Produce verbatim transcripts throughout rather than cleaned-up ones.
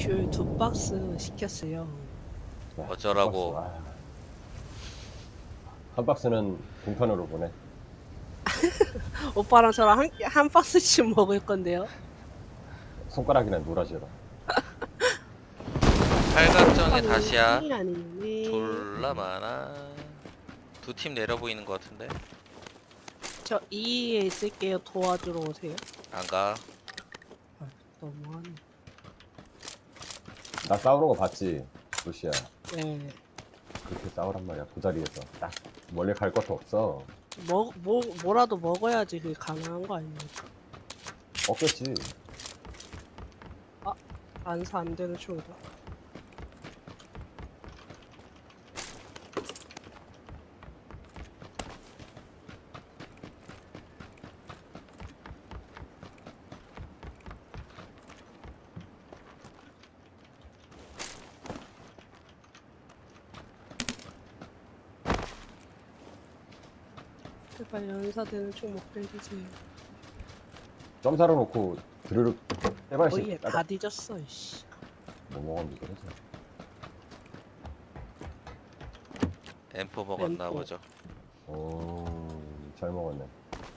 귤 두 박스 시켰어요. 야, 어쩌라고. 한 박스, 아. 한 박스는 공판으로 보내. 오빠랑 저랑 한, 한 박스씩 먹을 건데요. 손가락이나 놀아줘라. 팔각정에 다시야. 이 아니네. 졸라 많아. 두 팀 내려 보이는 것 같은데. 저 이에 있을게요. 도와주러 오세요. 안 가. 아, 너무하네. 나 싸우는 거 봤지, 루시야. 네. 그렇게 싸우란 말이야. 그 자리에서 딱 멀리 갈 것도 없어. 뭐, 뭐, 뭐라도 먹어야지 그게 가능한 거 아닙니까? 없겠지. 안사 안 되는 총이다. 제발 연사되는 총 먹게 해주세요. 점사로 놓고 드르륵 해발씩 거의 다 뒤졌어, 이씨. 뭐 먹었는지 그러지. 엠포 먹었나 엠포. 보죠. 오, 잘 먹었네.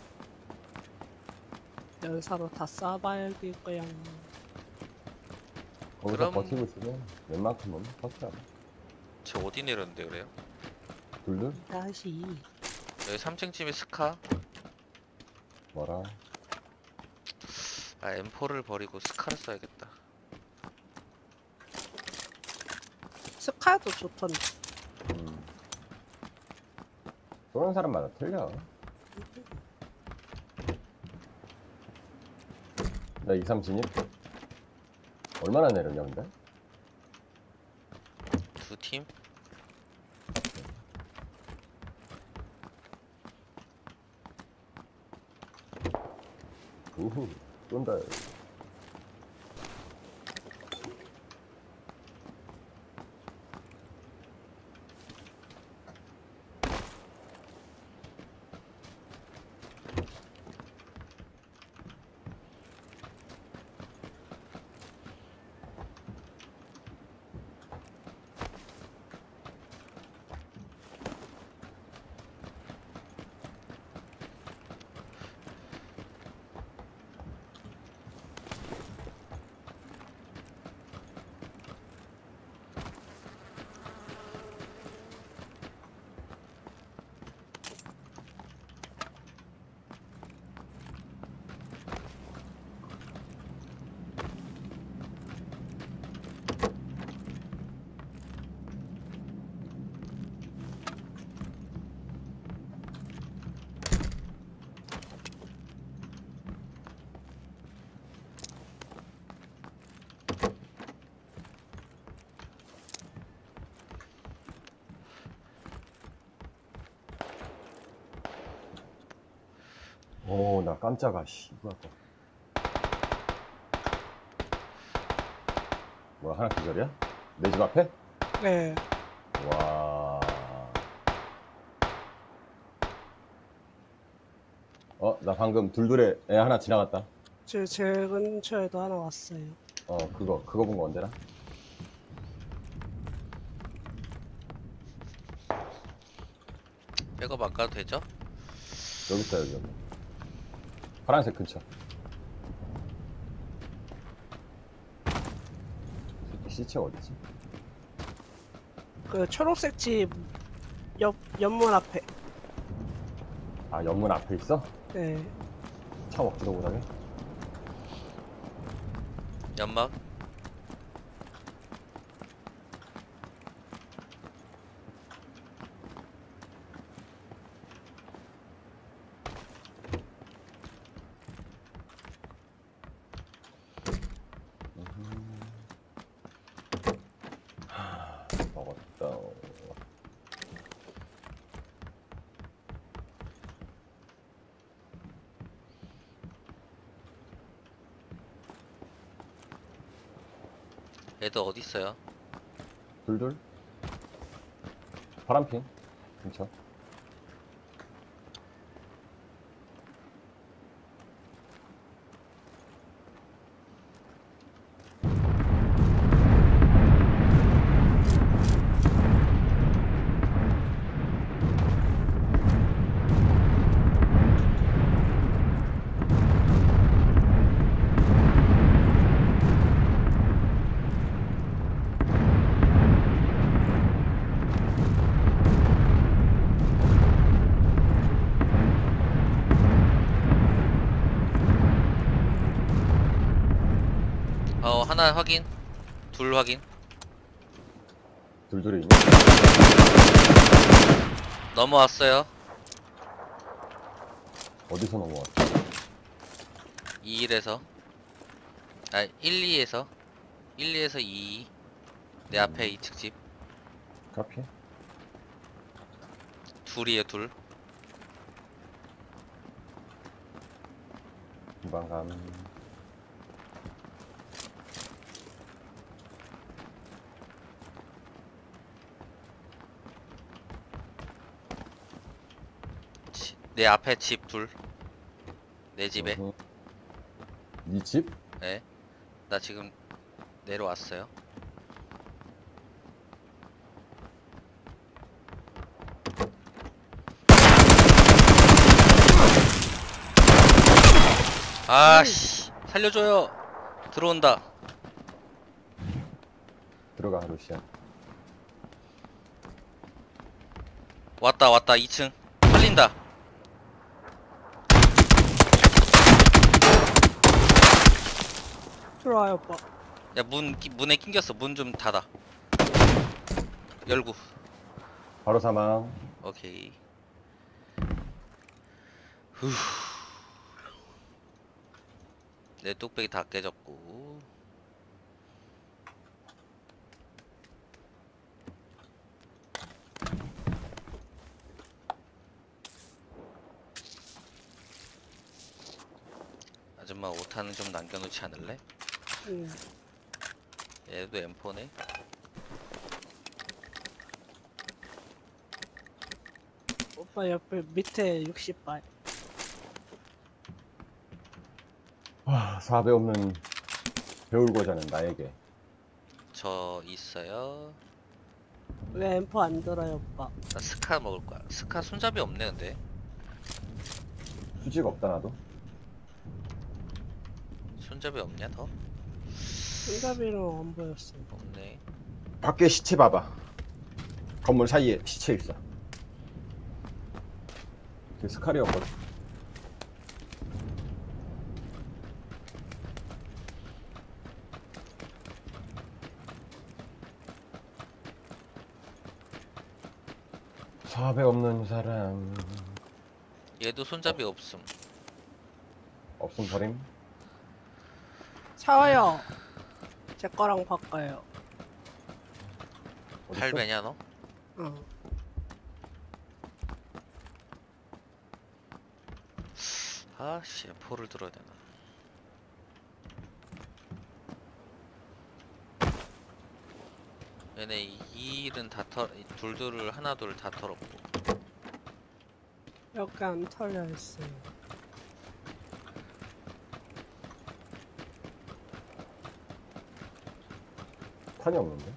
연사로 다 쏴봐야겠 거야. 거기서 그럼- 버티고 있으면 웬만큼은 버텨. 저 어디 내렸는데 그래요? 둘둘? 다시. 여기 삼 층 집에 스카. 뭐라? 아 엠포를 버리고 스카를 써야겠다. 스카도 좋던데. 음. 쏘는 사람마다 틀려. 나 이삼 진입? 얼마나 내렸냐 근데? 두 팀? 우후 쏜다. 오, 나 깜짝아, 씨. 이거 아까. 뭐야, 하나 기절이야? 내 집 앞에? 네. 와. 어, 나 방금 둘둘에 애 하나 지나갔다. 제, 제 근처에도 하나 왔어요. 어, 그거, 그거 본 거 언제나? 백업 안 가도 되죠? 여기 있다, 여기, 여기. 파란색 근처. 새끼 시체 어디지? 그 초록색 집 옆, 옆문 앞에. 아, 연문 앞에 있어? 네. 차 먹지도 못하게? 연막. 먹었다. 애들 어디 있어요? 둘둘? 파란핑? 근처? 어 하나 확인. 둘 확인. 둘둘이 있네. 넘어왔어요. 어디서 넘어왔지? 이일에서 아 일, 이에서 일, 이에서 이. 내 앞에 이측 집. 카피? 둘이에요 둘. 금방 감. 지- 내 앞에 집 둘. 내 집에. 음. 네 집? 네. 나 지금 내려왔어요. 아씨 살려줘요. 들어온다. 들어가 루시안. 왔다 왔다 이 층. 살린다. 들어와요 오빠. 야 문 문에 낑겼어. 문 좀 닫아. 열고. 바로 사망. 오케이. 후. 내 뚝배기 다 깨졌고. 아줌마 오탄은 좀 남겨놓지 않을래? 응. 얘도 엠포네. 오빠 옆에 밑에 육십 발. 와, 사배 없는 배울고자 하는 나에게. 저 있어요. 왜 엠포 안 들어요 오빠? 나 스카 먹을 거야. 스카 손잡이 없네 근데. 수지가 없다 나도. 손잡이 없냐 더? 손잡이로 안 보였어. 없네. 밖에 시체 봐봐. 건물 사이에 시체 있어. 그 스카리였거든. 사배 없는 사람. 얘도 손잡이 없음. 없음 버림. 샤워요. 제 거랑 바꿔요. 어딨어? 팔 배냐 너? 응. 아씨 엠포를 들어야 되나. 얘네 이 일은 다 털, 둘둘을 하나 둘 다 털었고. 여기 안 털려 있어요. 탄이 없는데?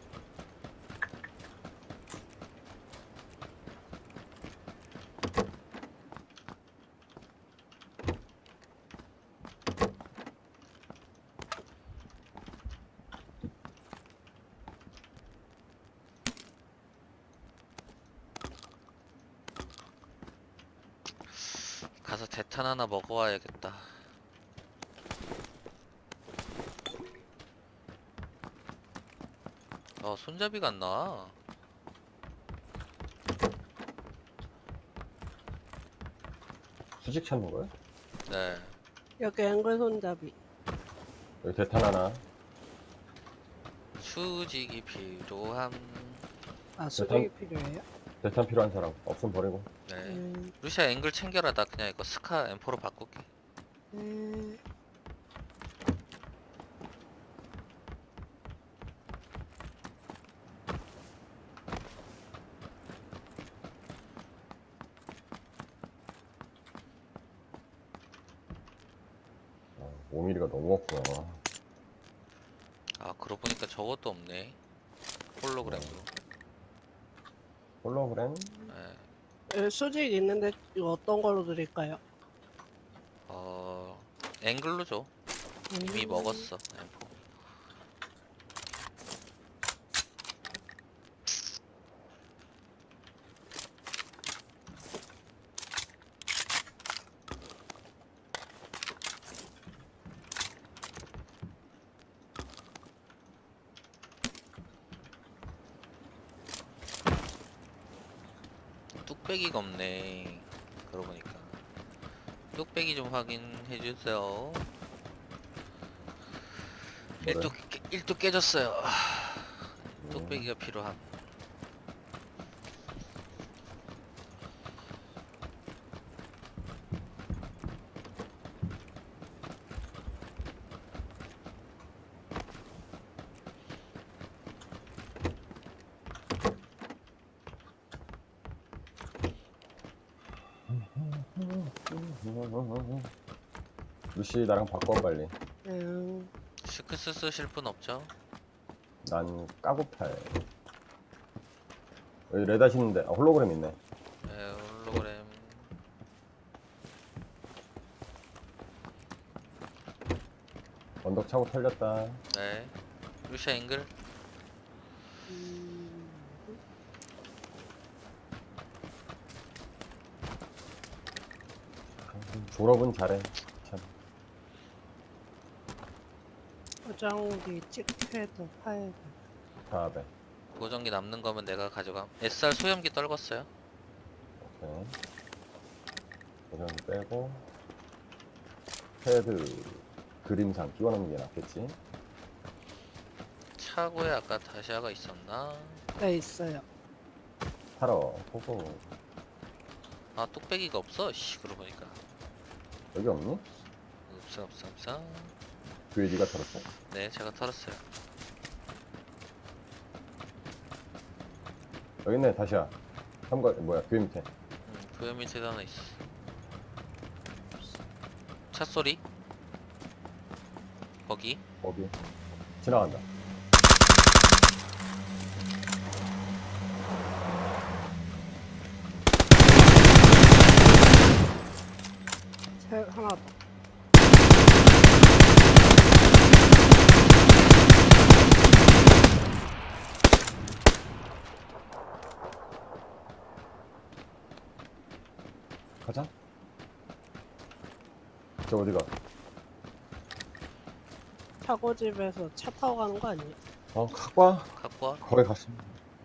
가서 대탄 하나 먹어와야겠다. 어 손잡이가 안 나와. 수직 찾는 거야? 네. 여기 앵글 손잡이. 여기 대탄 하나. 수직이 필요함. 아 수직이 필요해요? 대탄 필요한 사람. 없음 버리고. 네. 음. 루시아 앵글 챙겨라. 나 그냥 이거 스카 엠포로 바꿀게. 음. 오 밀리미터가 너무 없구나. 아 그러고 보니까 저것도 없네. 홀로그램으로. 홀로그램? 네. 여기 수직 있는데 이거 어떤 걸로 드릴까요? 어 앵글로 줘. 이미 음. 먹었어 엠포. 뚝배기가 없네. 그러고 보니까 뚝배기 좀 확인해 주세요. 뭐래? 일뚝 일뚝 깨졌어요. 음, 뚝배기가 필요함. 루시 나랑 바꿔 빨리. 응. 슈크스 쓰실 분 없죠? 난 까고팔. 여기 레닷 있는데 아, 홀로그램 있네. 네, 홀로그램. 언덕 차고 털렸다. 네. 루시아 앵글. 음, 졸업은 잘해. 참. 포장기 찍패드 파일. 다음에. 보정기 남는 거면 내가 가져감. 에스알 소염기 떨궜어요. 오케이. 고정 빼고 패드 그림상 끼워놓는 게 낫겠지. 차고에 아까 다시아가 있었나? 네, 있어요. 팔어 보고. 아 뚝배기가 없어. 씨 그러고 보니까 여기 없니? 없어 없어 없어. 그게 네가 털었어? 네 제가 털었어요. 여기 있네. 다시야. 삼가 뭐야 교회 밑에. 음, 교회 밑에도 하나 있어. 차 소리. 거기. 거기 지나간다. 세, 하나 더. 가자. 저 어디가? 차고집에서 차 타고 가는 거 아니에요? 어 갖고 와. 갖고 와. 거기 갔습니다.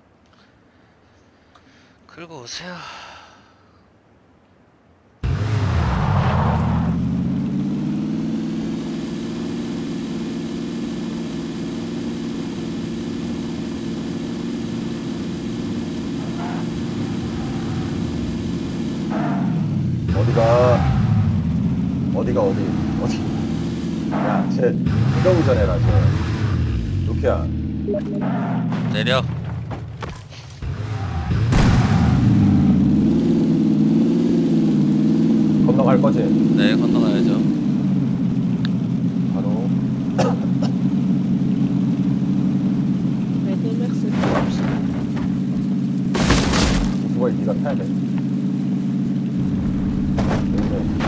긁고 오세요. 어디가? 어디가 어디? 어디? 야, 쟤 이동전해라 쟤. 루키야. 내려. 건너갈 거지? 네 건너가야죠. 바로. 매드맥스 필요 없이. 그걸 네가 타야 돼. 근데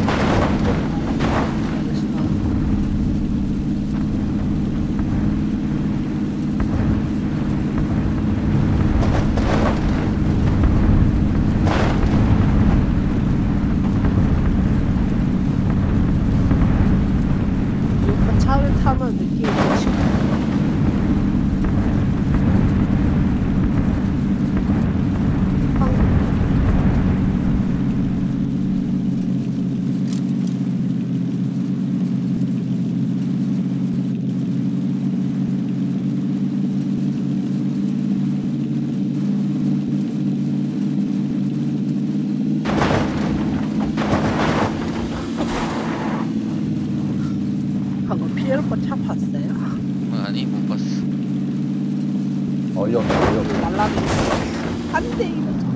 그 차를 타면 느낌이 좋지. 방금 피에로거 차 봤어요? 아니 못 봤어. 어이없네 어이없네. 날라다니는 안돼 이거 차.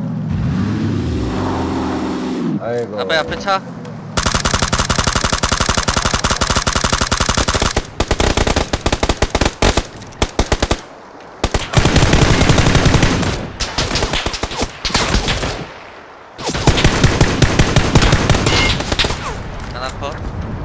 아이고. 앞에 앞에 차. 하나 컷.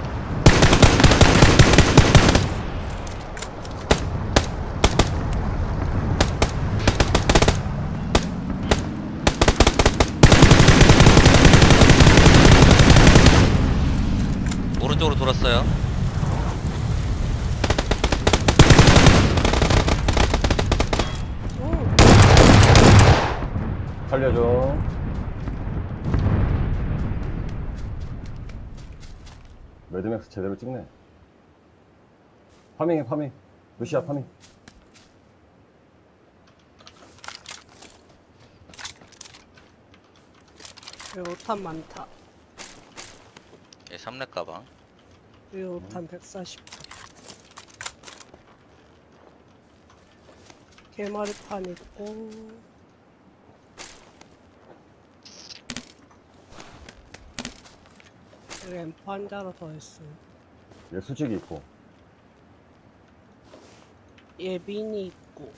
오른쪽으로 돌았어요. 오, 살려줘. 매드맥스 제대로 찍네. 파밍해 파밍. 루시아 파밍. 여기 오탄 많다. 얘 삼렙 가방. 여기 오탄 백사십. 개머리판 있고. 여기 엠프 한 자로 더 있어. 얘 수직이 있고. 얘 미니 있고.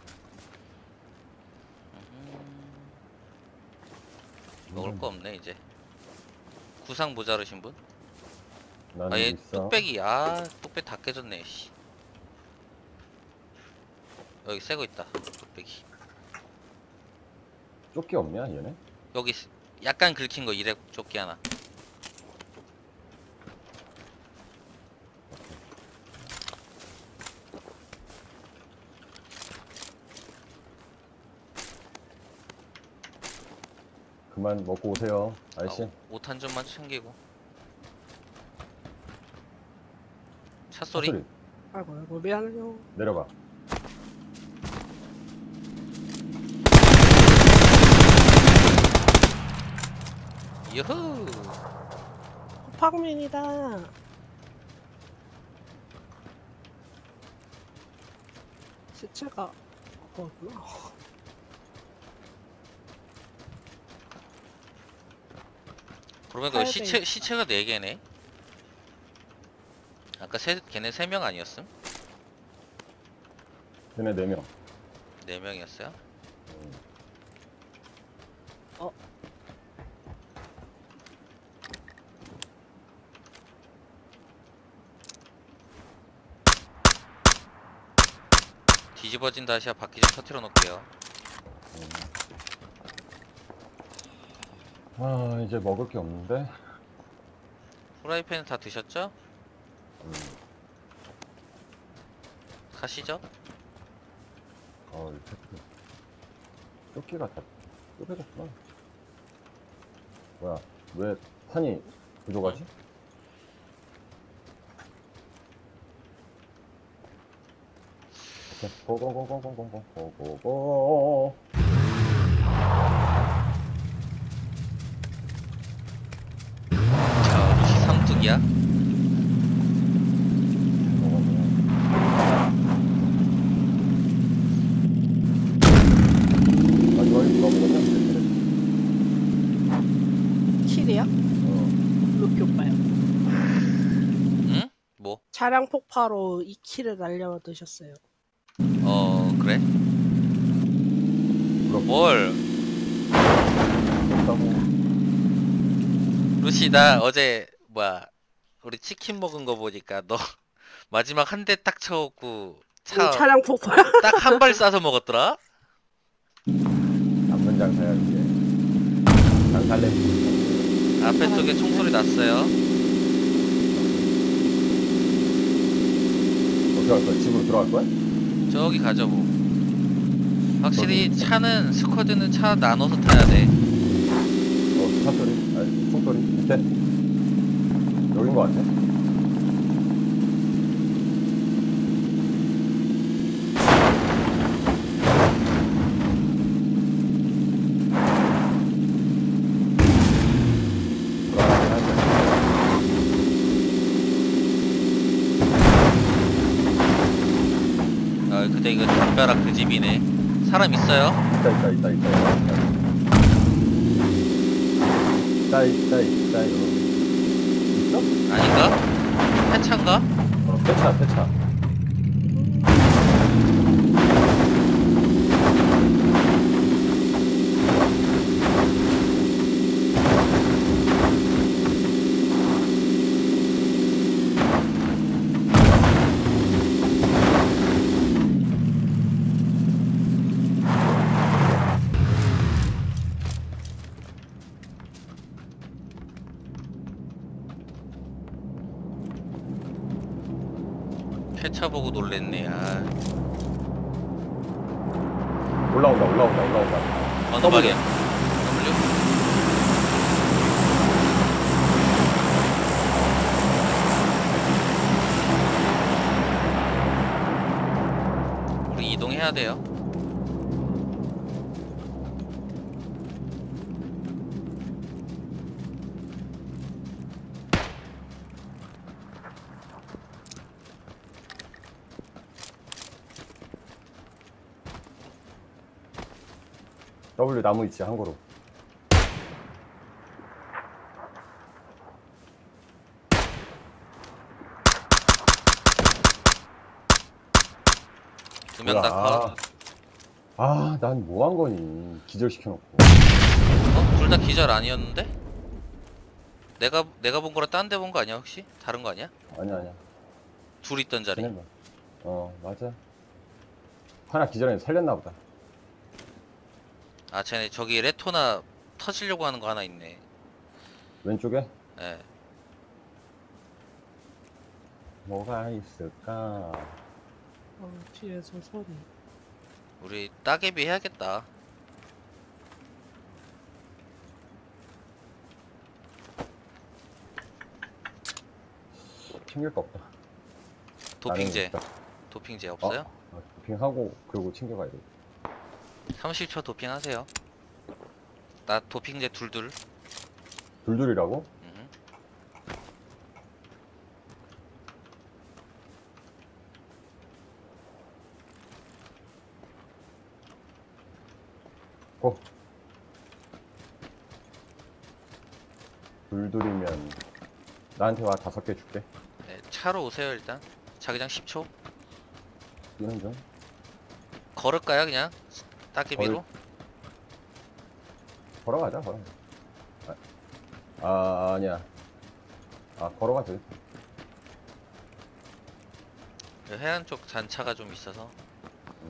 먹을 거 없네 이제. 구상 모자르신 분? 나는 아 얘 있어. 뚝배기. 아 뚝배기 다 깨졌네 씨. 여기 새거 있다 뚝배기. 조끼 없냐 얘네? 여기 스- 약간 긁힌 거 이래 조끼 하나. 그만 먹고 오세요 아저씨. 아, 옷 한 점만 챙기고. 차 소리. 소리. 아이고, 아이고, 미안해요. 내려가. 유후. 쿠팡민이다. 시체가 그거구나. 그러면 그 팔백. 시체 시체가 네 개네. 아까 세 걔네 세 명 아니었음? 걔네 네 명. 네 명이었어요? 어. 뒤집어진 다시야 바퀴 좀 터트려 놓을게요. 아 이제 먹을 게 없는데. 프라이팬 다 드셨죠? 음. 가시죠? 어 이렇게 조끼가 다 좁혀졌구나. 뭐야 왜 탄이 부족하지? 오케이 고고고고고고고고고. 자, 루시 삼뚝이야. 마지막에 누가 먹었냐? 킬이야? 어. 루키 오빠요. 응? 뭐? 차량 폭파로 이 킬을 날려 드셨어요. 어 그래? 그럼 뭘? 없다고. 루시 나 어제 뭐야 우리 치킨 먹은 거 보니까 너 마지막 한 대 딱 쳐갖고 차 차량 폭파야? 딱 한 발 쏴서 먹었더라? 남는 장사야 이게. 장살래. 앞에 쪽에 총소리 났어요. 어떻게 할 거야? 집으로 들어갈 거야? 저기 가죠 뭐. 확실히 차는 스쿼드는 차 나눠서 타야 돼. 어, 차 소리? 아니, 총소리? 밑에? 여긴 거 같아? 불안하긴 한데. 아 근데 이거 담벼락 그 집이네. 사람 있어요? 있다, 있다, 있다, 있다, 있다. 있다, 있다, 있다, 여러분. 있어? 아닌가? 해차인가? 어, 폐차, 폐차. 해차 보고 놀랬네. 아 올라온다, 올라온다, 올라온다. 어느 W. 방향? W? 조심해야 돼요. W 나무 있지, 한 그루. 두 명 다 컷. 아, 난 뭐 한 거니? 기절시켜놓고. 어? 둘 다 기절 아니었는데? 내가 내가 본 거랑 딴 데 본 거 아니야 혹시? 다른 거 아니야? 아니야, 아니야. 둘 있던 자리. 쟤네 뭐. 어, 맞아. 하나 기절해 살렸나 보다. 아 쟤네 저기 레토나 터지려고 하는 거 하나 있네. 왼쪽에? 예. 뭐가 있을까? 어, 뒤에서 소리. 우리 따개비 해야겠다. 챙길 거 없다. 도핑제. 나는 없다. 도핑제 없어요? 아, 도핑하고 그리고 챙겨가야 돼. 삼십 초 도핑하세요. 나 도핑제 둘둘. 둘둘이라고? 음. 고. 둘둘이면 나한테 와 다섯 개 줄게. 네, 차로 오세요 일단. 자기장 십 초. 뛰는 중. 걸을까요 그냥? 따개비로? 걸어가자, 걸어. 아, 아 아니야. 아 걸어가 돼. 해안 쪽 잔차가 좀 있어서. 음.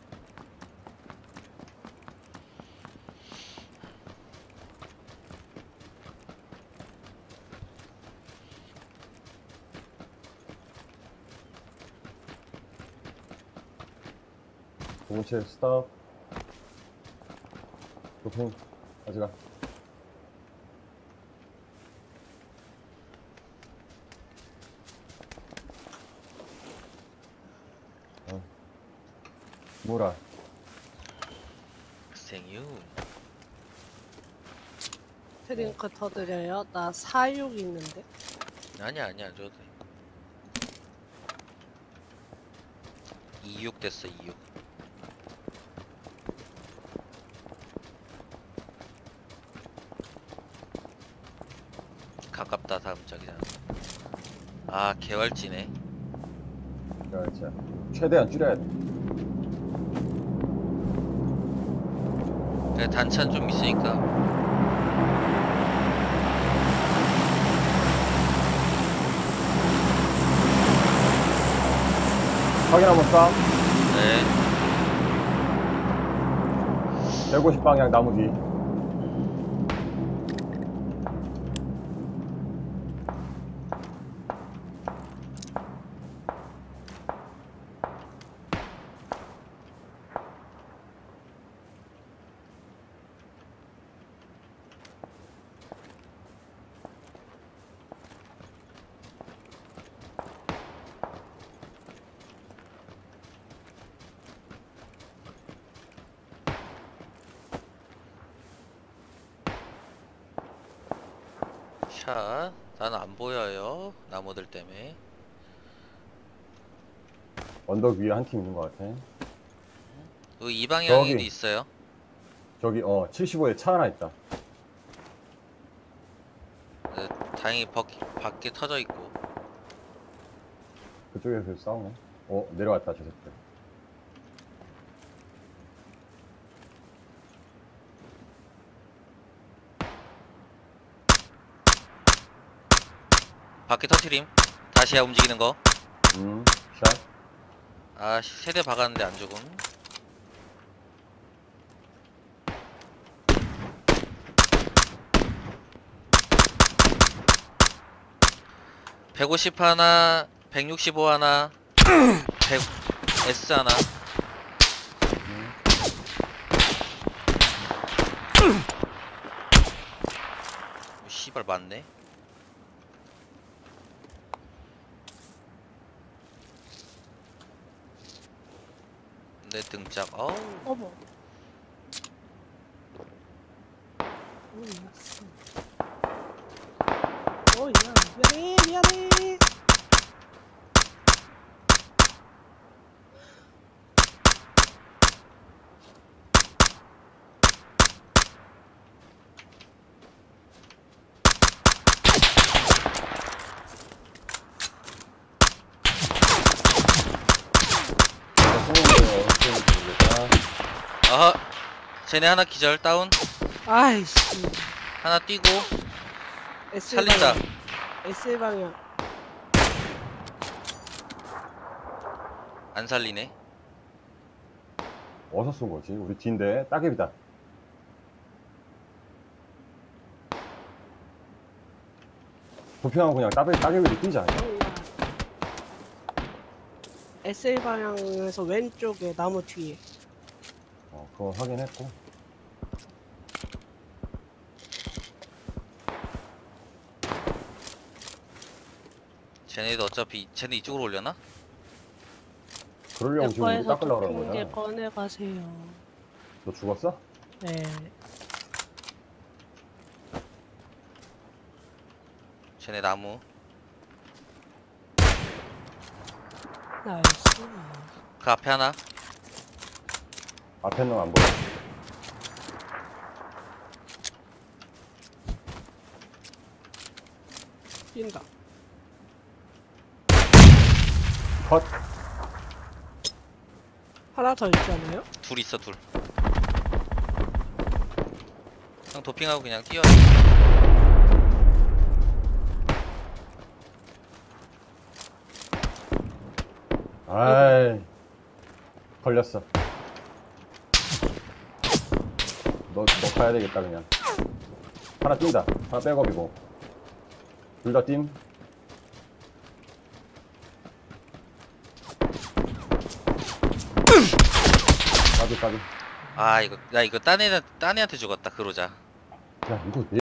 동체 스탑. 도핑 가져가. 어. 뭐라? 생유. 트링크 터드려요? 나 사육 있는데. 아니야 아니야 저도 돼. 이육 됐어 이육. 가깝다 다음 자기장. 아 개활지네. 야, 진짜 최대한 줄여야 돼. 그래 단찬 좀 있으니까. 확인 한번 쏴. 네. 백오십 방향 나무 뒤. 샷. 나는 안 보여요. 나무들 때문에. 언덕 위에 한 팀 있는 것 같아. 여기 이 방향에도 저기. 있어요. 저기 어 칠십오에 차 하나 있다. 네, 다행히 밖, 밖에 터져 있고. 그쪽에서 싸우네. 어 내려왔다 저 새끼. 밖에 터트림. 다시야 움직이는 거. 음 샷. 아 세대 박았는데 안 죽음. 백오십 하나, 백육십오 하나, 백 에스 하나. 오, 씨발 맞네. 내 등짝. 어우. 어머. 오, 미안했어. 어, 야, 미안해, 미안해. 어허. 쟤네 하나 기절 다운. 아이씨. 하나 뛰고. S 살린다. 방향. S 방향. 안 살리네. 어디서 쏜 거지? 우리 뒤인데 따개비다. 도핑하고 그냥 따개비, 따개비로 뛰자. 어, 야. S 방향에서 왼쪽에 나무 뒤에. 어, 그거 확인했고. 쟤네도 어차피 쟤네 이쪽으로 올려나? 그러려고 지금 우리 여과에서 닦으려고 그러는 도핑제 거야. 꺼내 가세요. 너 죽었어? 네. 쟤네 나무. 나이스. 그 앞에 하나. 앞에 놈 안 보여. 뛴다. 컷. 하나 더 있잖아요? 둘 있어 둘. 형 도핑하고 그냥 뛰어. 아이. 걸렸어. 너, 너 가야 되겠다, 그냥. 하나 뛴다. 하나 백업이고. 둘 다 뛴. 까비, 까비. 아 이거 나 이거 딴 애 딴 애한테 죽었다 그러자. 야, 이거 내